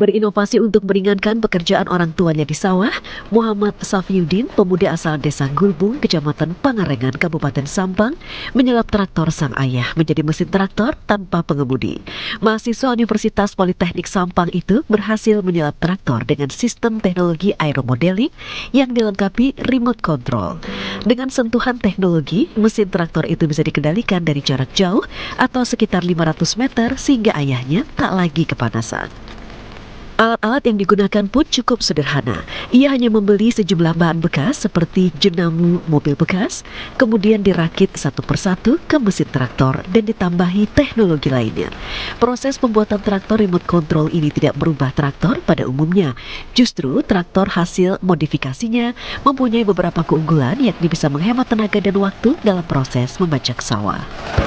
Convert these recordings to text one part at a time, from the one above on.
Berinovasi untuk meringankan pekerjaan orang tuanya di sawah, Muhammad Safiuddin, pemuda asal desa Gulbung, Kecamatan Pangarengan, Kabupaten Sampang, menyelap traktor sang ayah menjadi mesin traktor tanpa pengemudi. Mahasiswa Universitas Politeknik Sampang itu berhasil menyelap traktor dengan sistem teknologi aeromodeling yang dilengkapi remote control. Dengan sentuhan teknologi, mesin traktor itu bisa dikendalikan dari jarak jauh atau sekitar 500 meter sehingga ayahnya tak lagi kepanasan. Alat-alat yang digunakan pun cukup sederhana. Ia hanya membeli sejumlah bahan bekas seperti jenamu mobil bekas, kemudian dirakit satu persatu ke mesin traktor dan ditambahi teknologi lainnya. Proses pembuatan traktor remote control ini tidak merubah traktor pada umumnya. Justru traktor hasil modifikasinya mempunyai beberapa keunggulan, yakni bisa menghemat tenaga dan waktu dalam proses membajak sawah.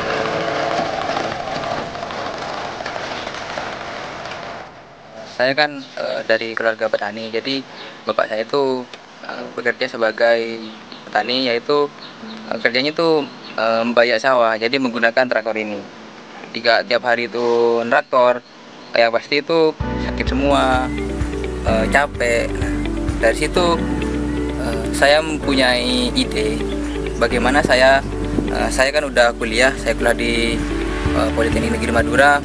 Saya kan dari keluarga petani, jadi bapak saya itu bekerja sebagai petani, yaitu kerjanya itu membayar sawah, jadi menggunakan traktor ini. Jika tiap hari itu traktor, yang pasti itu sakit semua, capek. Nah, dari situ saya mempunyai ide, bagaimana saya kan udah kuliah, saya kuliah di Politeknik Negeri Madura.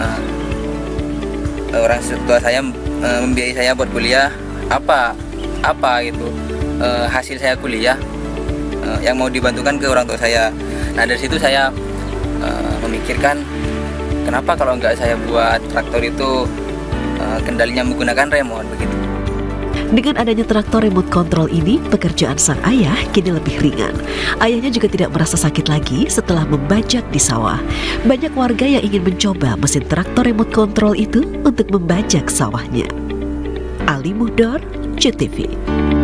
Orang tua saya membiayai saya buat kuliah, apa gitu hasil saya kuliah yang mau dibantukan ke orang tua saya. Nah, dari situ saya memikirkan, kenapa kalau nggak saya buat traktor itu kendalinya menggunakan remote begitu. Dengan adanya traktor remote control ini, pekerjaan sang ayah kini lebih ringan. Ayahnya juga tidak merasa sakit lagi setelah membajak di sawah. Banyak warga yang ingin mencoba mesin traktor remote control itu untuk membajak sawahnya. Ali Muhdor, CTV.